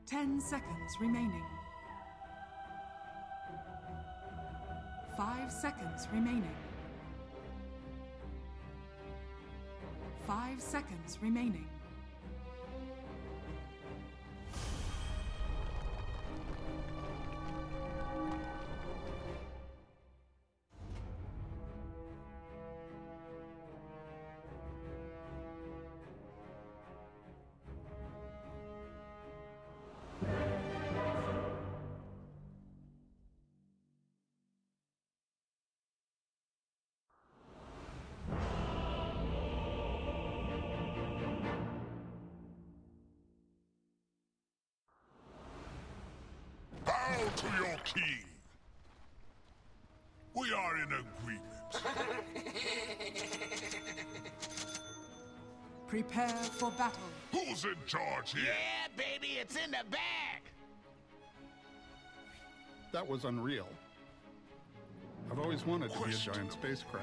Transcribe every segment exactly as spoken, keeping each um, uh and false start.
Ten seconds remaining. Five seconds remaining. Five seconds remaining. To your king. We are in agreement. Prepare for battle. Who's in charge here? Yeah, baby, it's in the bag. That was unreal. I've always wanted to be a Question. giant space crab.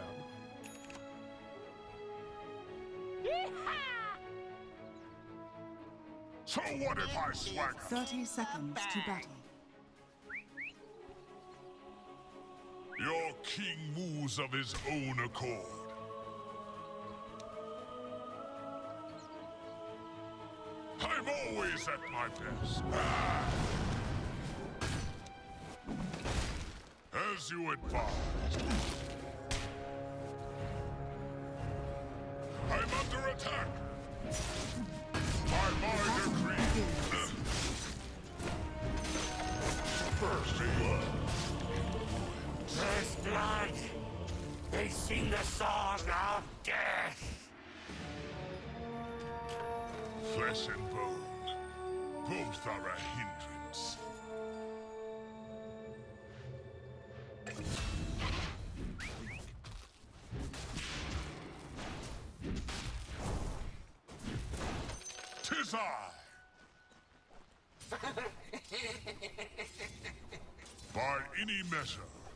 So what if I swagger? Thirty seconds to battle. Your king moves of his own accord. I'm always at my best. Ah! As you advised. I'm under attack. By my decree. First blood. First blood. They sing the song of death. Flesh and bone. Both are a hindrance. Tis I. By any measure.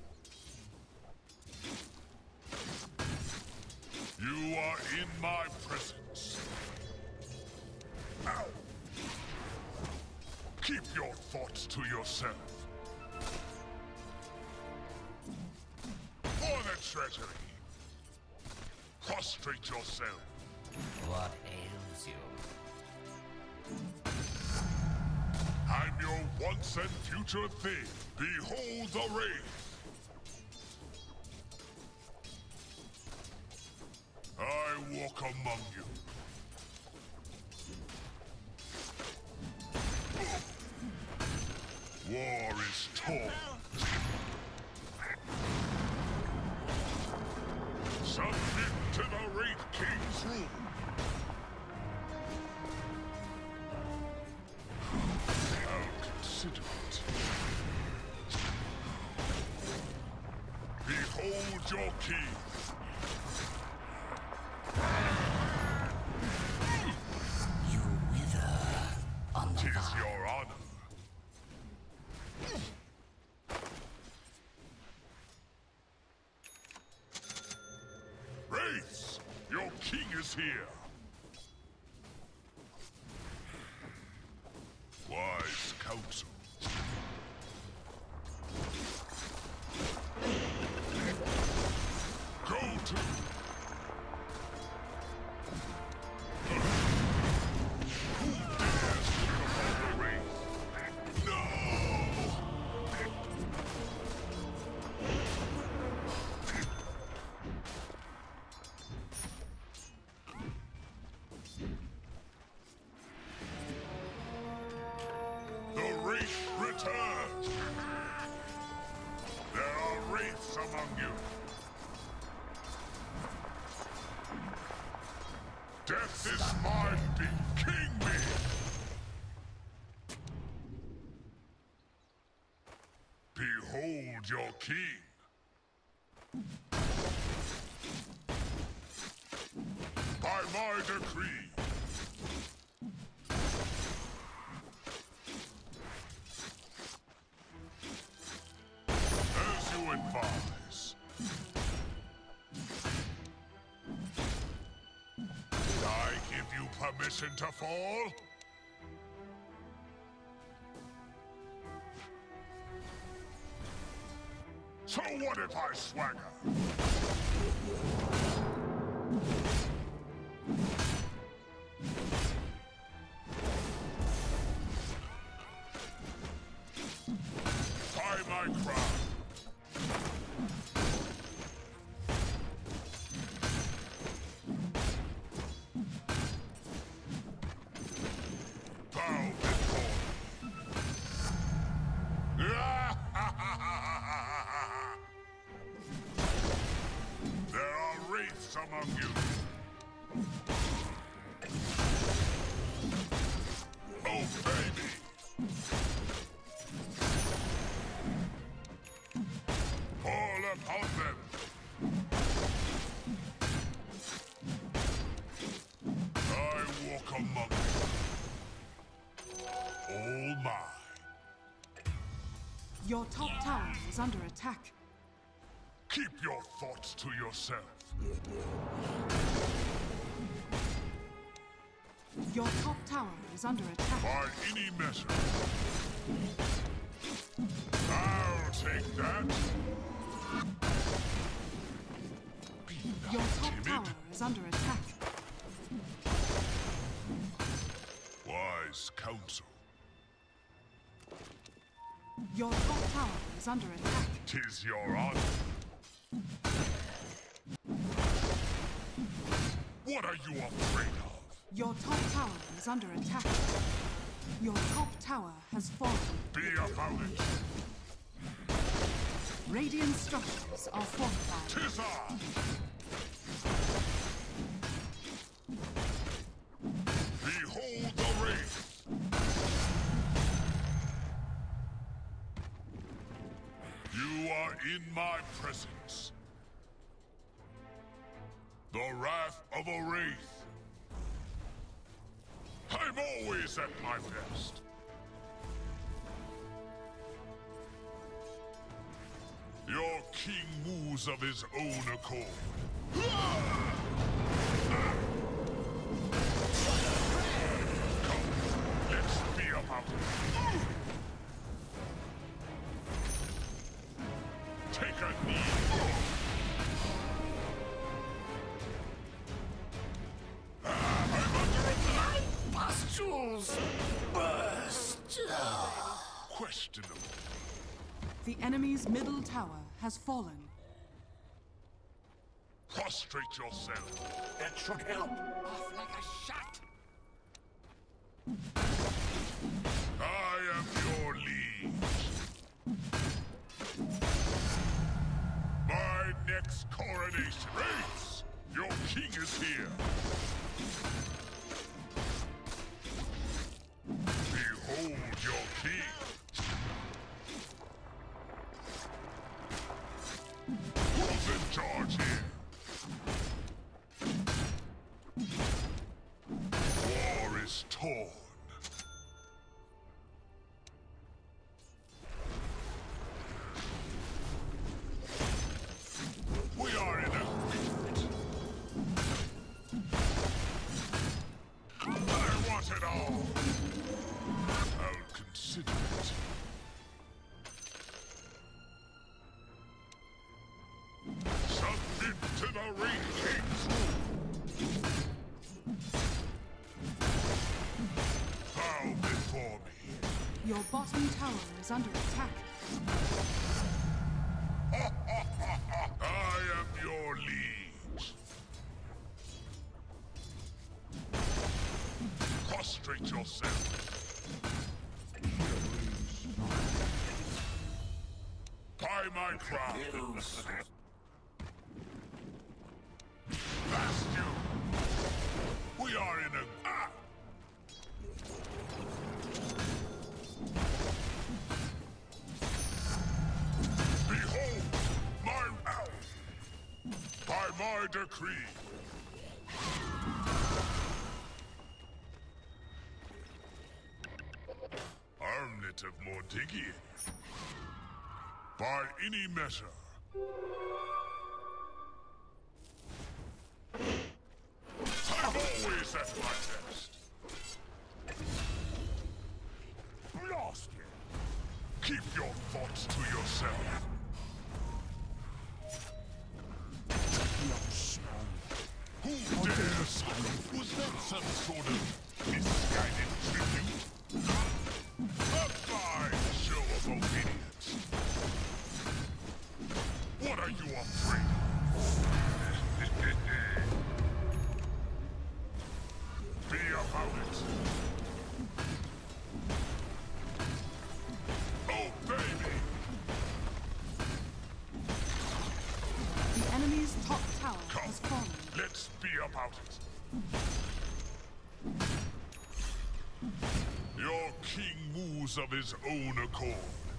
You are in my presence. Ow! Keep your thoughts to yourself. For the treasury. Prostrate yourself. What ails you? I'm your once and future thing. Behold the wraith. I walk among you. War is torn. Submit to the Wraith King's rule. I'll consider it. Behold your king. You wither on the Tis vine. your honor. Wraiths, your king is here. Wise counsel. Go to. Who dares to upon the wraith? No! The wraith returns! There are wraiths among you. Death is my beat. King me! Behold your king. By my decree. As you advise. Did I give you permission to fall? So what if I swagger? Buy my crown. Bow before me. There are wraiths among you. Obey me. Fall upon them. I walk among you. All mine. Your top tower is under attack. Keep your thoughts to yourself. Your top tower is under attack. By any measure. I'll take that. Be not Your top timid. tower is under attack. Wise counsel. Your top tower is under attack. Tis your honor. What are you afraid of? Your top tower is under attack. Your top tower has fallen. Be about it. Radiant structures are fortified. Tis I. Behold the wraith. You are in my presence. The wrath of a wraith. I'm always at my best. Your king moves of his own accord. Come, let's be about it. Take a knee. I'm under attack. Pustules burst. Questionable. The enemy's middle tower has fallen. Prostrate yourself. That should help. Off like a shot. I am your liege. My next coronation. Wraiths, your king is here. Behold your king. Who's in charge here? War is torn. We are in agreement. I want it all. I'll consider it. Submit to the Wraith King's rule. Bow before me. Your bottom tower is under attack. I am your liege. Prostrate yourself. Buy my crown. Kills. Blast you. We are in a... Ah! Behold my... Ow! By my decree. Armlet of Mordigian. By any measure. I'm always at my best. Lost you. Keep your thoughts to yourself. Some sort of misguided tribute? A fine show of obedience. What are you afraid of? Be about it. Obey me. The enemy's top tower Come, has fallen. let's be about it. Your king moves of his own accord.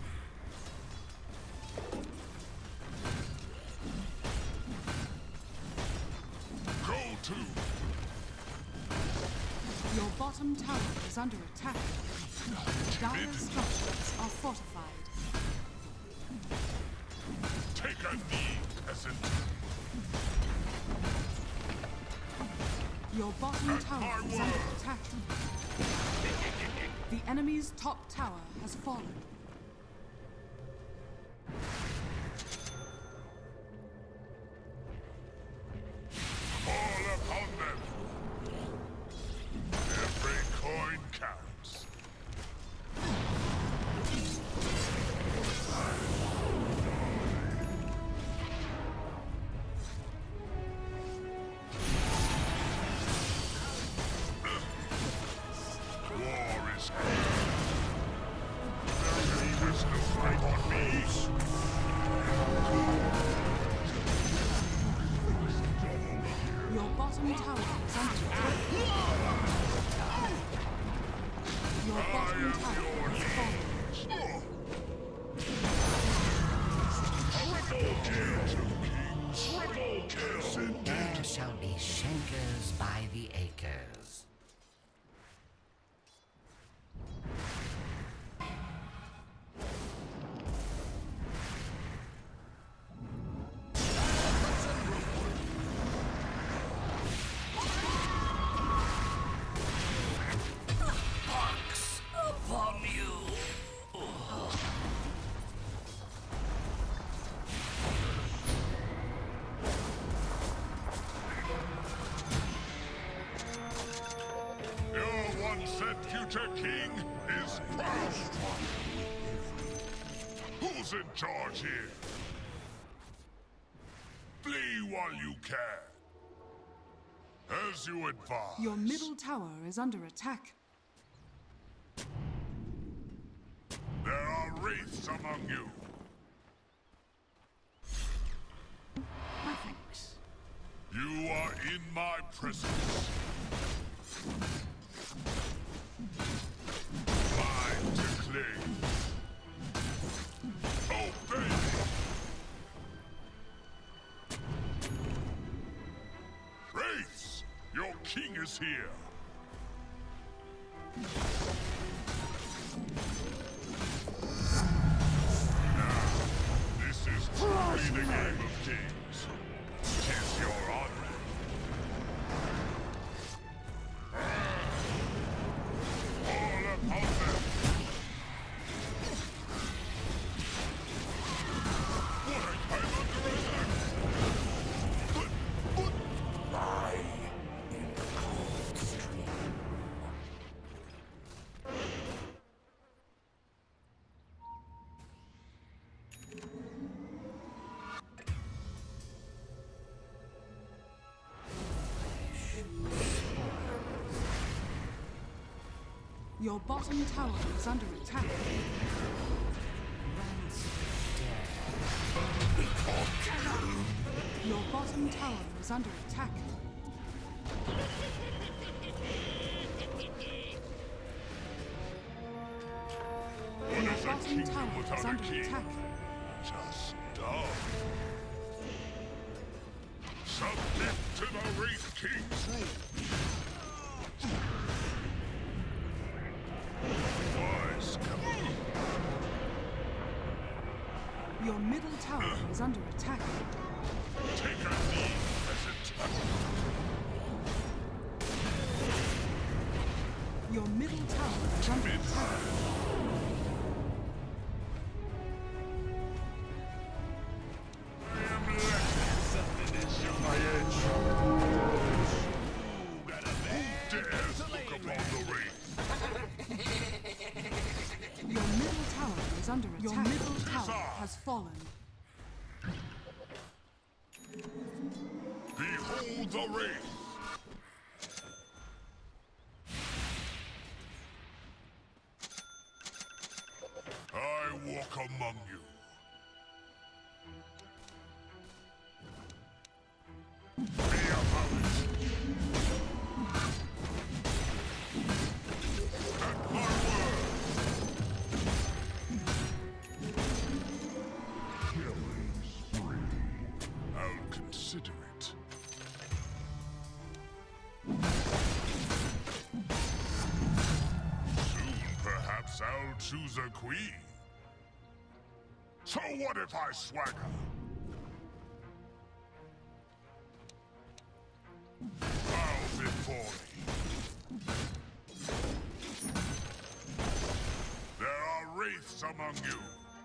Go to. Your bottom tower is under attack. Dire structures are fortified. Take a knee, peasant. Your bottom At tower my is under word. attack. The enemy's top tower has fallen. Fall upon them. Every coin counts. War is good. There is no fight on me. Your bottom tower is under attack. Your I bottom am tower your has fallen. Triple kill. There shall be Schenkers by the acres. Pox upon you! Your once and future king is proud. Who's in charge here? Flee while you can. As you advise. Your middle tower is under attack. There are wraiths among you. My thanks. You are in my presence. Mine to claim. Obey me. Wraiths, your king is here. Now, this is truly the game of kings. Tis your honor. All upon them. What a time under attack! But, but... Lie in the cold stream. Your bottom tower is under attack. Your bottom tower is under attack. What Your is a bottom kingdom tower is without a under king? attack. Just dumb. Submit to the Wraith King's rule. Wise come. Your middle tower is under attack. Take a knee, peasant. Your middle tower is under attack. I am left. Something is on my edge. Who dare is under attack. Your middle tower has fallen. Behold the wraith! I walk among you. Be about it. At my word. Killing spree. I'll consider it. Soon, perhaps I'll choose a queen. So what if I swagger? Bow before me. There are wraiths among you.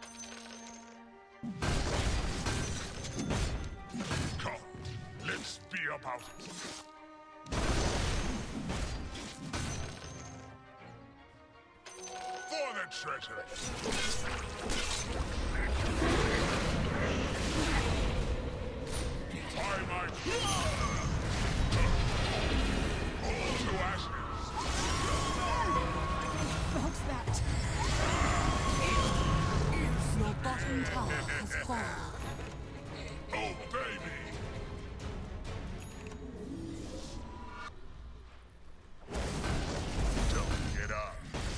Come, let's be about it. For the treasure. By my all to ashes. What's that? Your bottom tower has fallen. Oh, baby! Don't get up.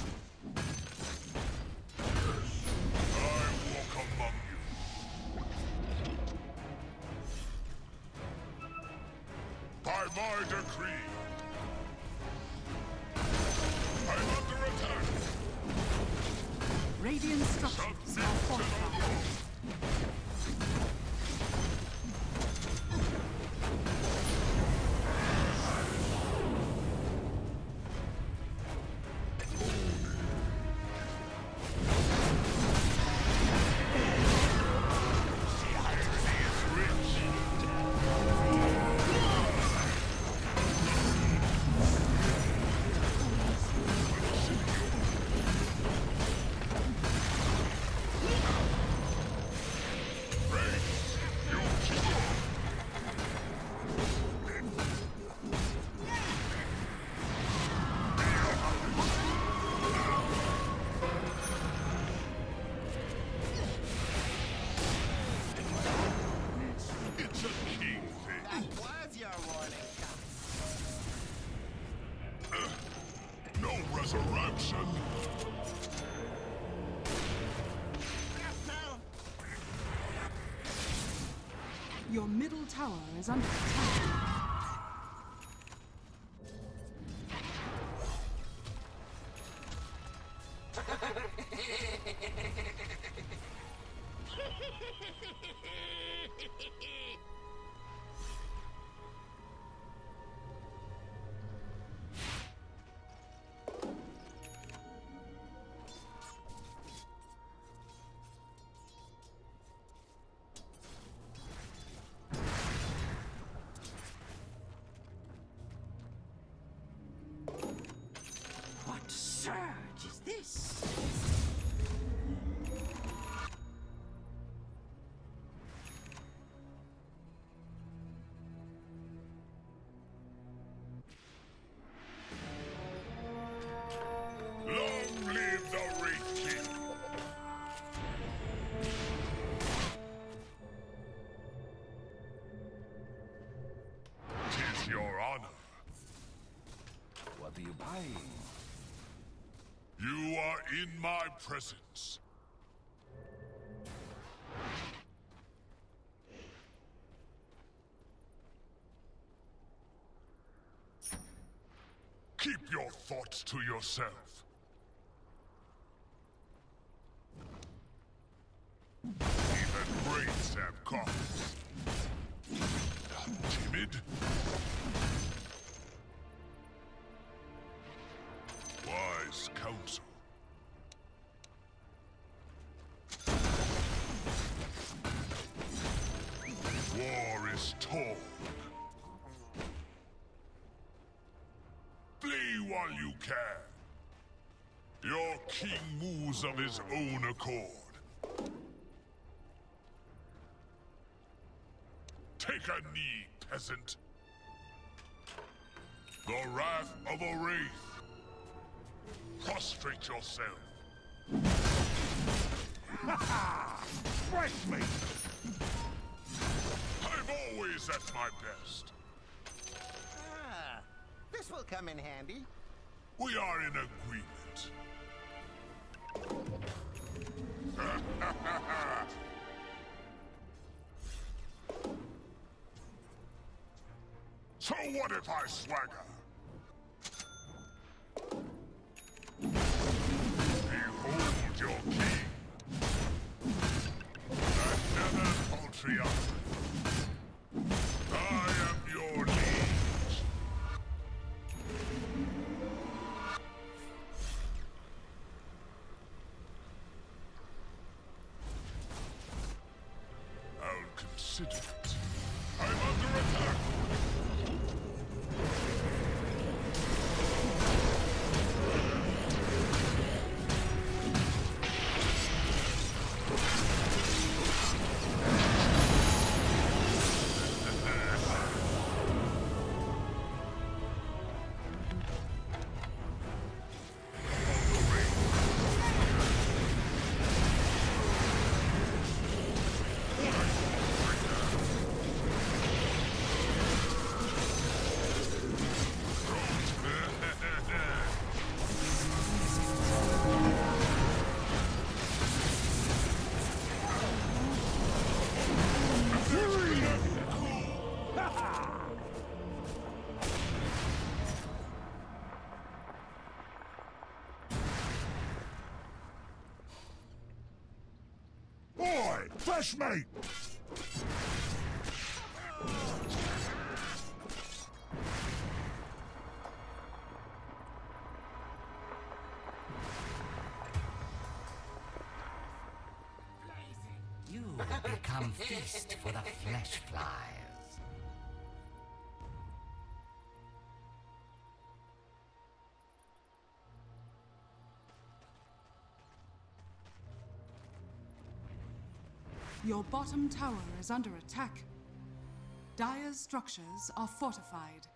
I walk among you. By my decree. I'm under attack. Radiant structures are fortified. Resurrection! Your middle tower is under attack. What surge is this? Long live the Wraith King! Tis your honor. What are you buying? You are in my presence. Keep your thoughts to yourself. Even wraiths have costs. Not timid. Wise counsel. War is torn. Flee while you can. Your king moves of his own accord. Take a knee, peasant. The wrath of a wraith. Prostrate yourself. Fresh meat! I'm always at my best. Ah, this will come in handy. We are in agreement. So what if I swagger? Behold your king. Another paltry offering. I am your liege. I'll consider it. I'm under attack. Boy, fresh meat! You become feast for the flesh flies. Your bottom tower is under attack. Dire's structures are fortified.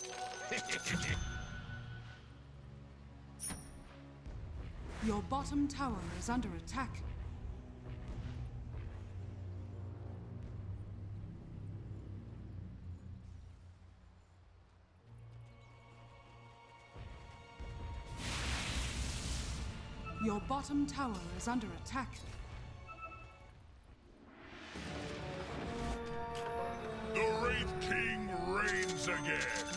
Your bottom tower is under attack. Your bottom tower is under attack. The Wraith King reigns again.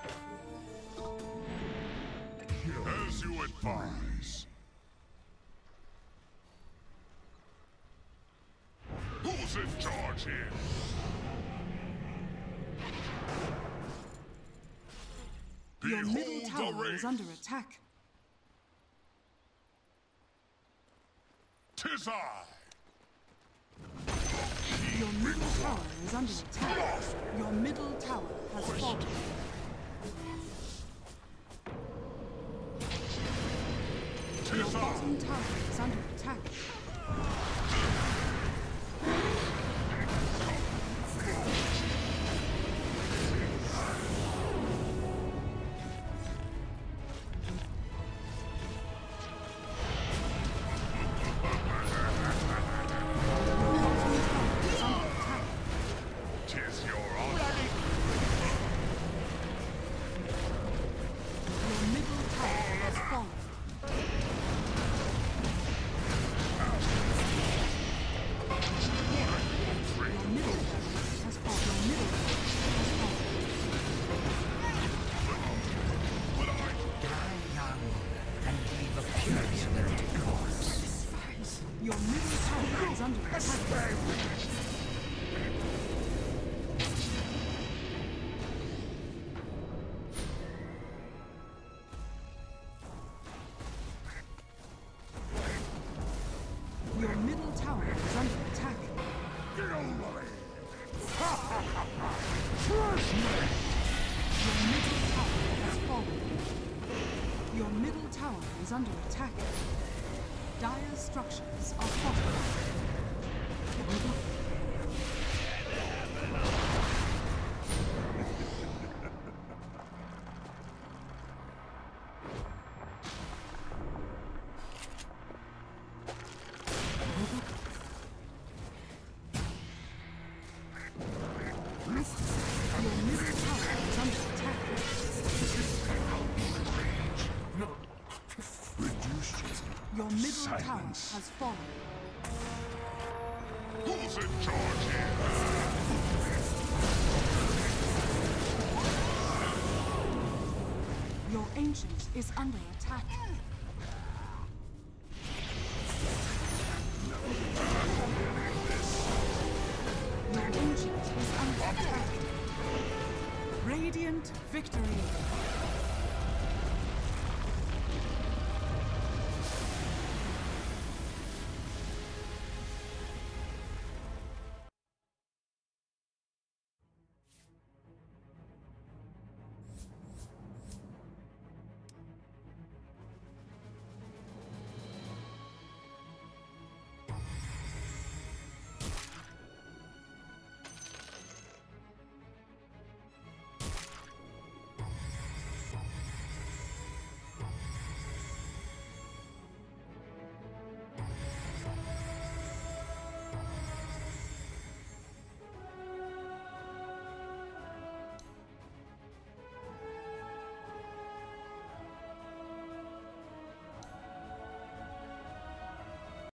As you advise. Who's in charge here? Your Behold middle the tower Wraith. is under attack. Tis I. Your middle tower is under attack. Your middle tower has fallen. Your Tis I. bottom tower is under attack. Tis your honor. Your middle tower has fallen. Your middle tower has fallen. Your middle tower has Die young and leave a purulent corpse. fallen. Your middle tower is under attack. Your middle tower is under attack. Get over it! Your middle tower has fallen. Your middle tower is is under attack. Dire structures are fortified. Your middle tower is under attack. Your middle tower has fallen. Who's in charge here? Your ancient is under attack.